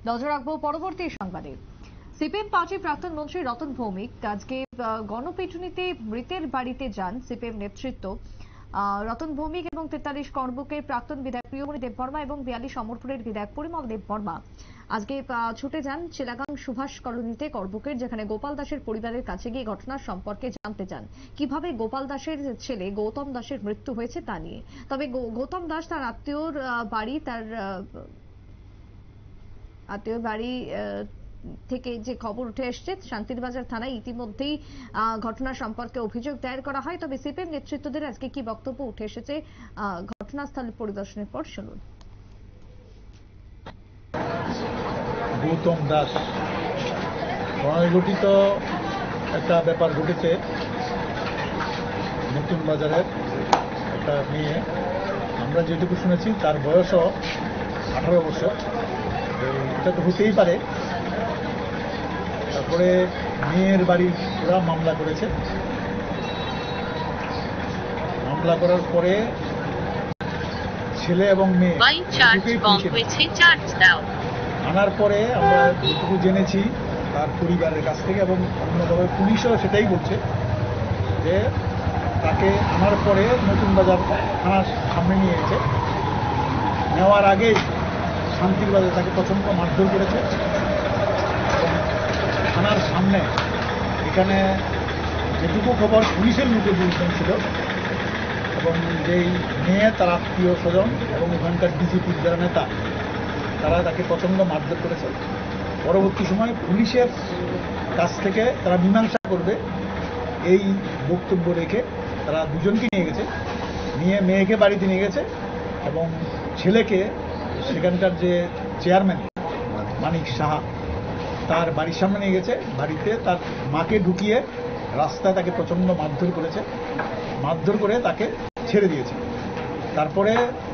নজর রাখবো পরবর্তী সংবাদে। সিপিএম পার্টির প্রাক্তন মন্ত্রী রতন ভৌমিক আজকে গণপিটুনিতে মৃতের বাড়িতে যান সিপিএম নেতৃত্ব। রতন ভৌমিক এবং 43 করবুকের প্রাক্তন বিধায়ক প্রিয়মণি দেববর্মা এবং 42 অমরপুরের বিধায়ক পরিমল দেববর্মা আজকে ছুটে যান চিলাগাং সুভাষ কলোনিতে করবুকের, যেখানে গোপাল দাসের পরিবারের কাছে গিয়ে ঘটনার সম্পর্কে জানতে চান, কিভাবে গোপাল দাসের ছেলে গৌতম দাসের মৃত্যু হয়েছে তা নিয়ে। তবে গৌতম দাস তার আত্মীয়র বাড়ি থেকে যে খবর উঠে এসছে, শান্তিরবাজার থানায় ইতিমধ্যেই ঘটনা সম্পর্কে অভিযোগ দায়ের করা হয়। তবে সিপিএম নেতৃত্বদের আজকে কি বক্তব্য উঠে এসেছে ঘটনাস্থল পরিদর্শনের পর শুনুন। গৌতম দাস ঘটিত একটা ব্যাপার ঘটেছে। নতুন বাজারের একটা মেয়ে, আমরা যেটুকু শুনেছি তার বয়সও 18 বছর। এটা তো হতেই পারে। তারপরে মেয়ের বাড়ি ওরা মামলা করেছে। মামলা করার পরে ছেলে এবং মেয়ে আনার পরে আমরা যেটুকু জেনেছি তার পরিবারের কাছ থেকে, এবং অন্যভাবে পুলিশও সেটাই বলছে যে তাকে আনার পরে নতুন বাজার থানার সামনে নিয়ে গেছে। নেওয়ার আগেই শান্তির বাজারে তাকে প্রচণ্ড মারধর করেছে এবং থানার সামনে, এখানে যেটুকু খবর পুলিশের মুখে বলছেন ছিল, এবং যেই মেয়ে তার আত্মীয় স্বজন এবং ওখানকার বিজেপির যারা নেতা তারা তাকে প্রচণ্ড মারধর করেছে। পরবর্তী সময় পুলিশের কাছ থেকে তারা মীমাংসা করবে এই বক্তব্য রেখে তারা দুজনকে নিয়ে গেছে, নিয়ে মেয়েকে বাড়িতে নিয়ে গেছে এবং ছেলেকে সেখানকার যে চেয়ারম্যান মানিক সাহা তার বাড়ির সামনে নিয়ে গেছে। বাড়িতে তার মাকে ঢুকিয়ে রাস্তায় তাকে প্রচণ্ড মারধর করেছে, মারধর করে তাকে ছেড়ে দিয়েছে। তারপরে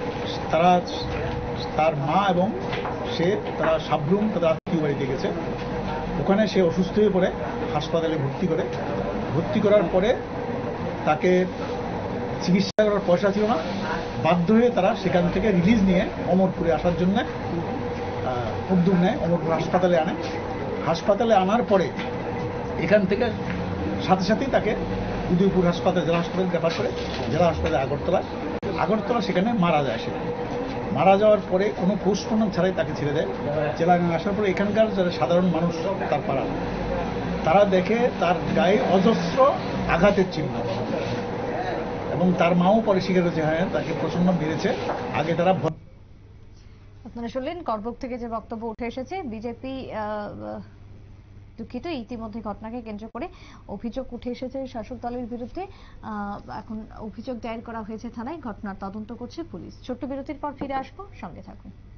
তার মা এবং তারা সাবরুম তাদের আত্মীয় বাড়িতে গেছে। ওখানে সে অসুস্থ হয়ে পড়ে হাসপাতালে ভর্তি করার পরে তাকে চিকিৎসা করার পয়সা ছিল না, বাধ্য হয়ে তারা সেখান থেকে রিলিজ নিয়ে অমরপুরে আসার জন্য উদ্যোগ নেয়, অমরপুর হাসপাতালে আনে। হাসপাতালে আনার পরে এখান থেকে সাথে সাথেই তাকে উদয়পুর হাসপাতাল, জেলা হাসপাতালে রেফার করে জেলা হাসপাতালে আগরতলা সেখানে মারা যায়। সে মারা যাওয়ার পরে কোনো পোস্টমর্টম ছাড়াই তাকে ছেড়ে দেয়। জেলায় আসার পরে এখানকার যারা সাধারণ মানুষ তার পাড়া, তারা দেখে তার গায়ে অজস্র আঘাতের চিহ্ন, এবং তার মাও পরে স্বীকার করেছে হ্যাঁ তাকে প্রচণ্ড মেরেছে। আগে তারা আপনারা শুনলেন করবুক থেকে যে বক্তব্য উঠে এসেছে। বিজেপি দুঃখিত, ইতিমধ্যে ঘটনাকে কেন্দ্র করে অভিযোগ উঠে এসেছে শাসক দলের বিরুদ্ধে। এখন অভিযোগ দায়ের করা হয়েছে থানায়, ঘটনার তদন্ত করছে পুলিশ। ছোট্ট বিরতির পর ফিরে আসবো, সঙ্গে থাকুন।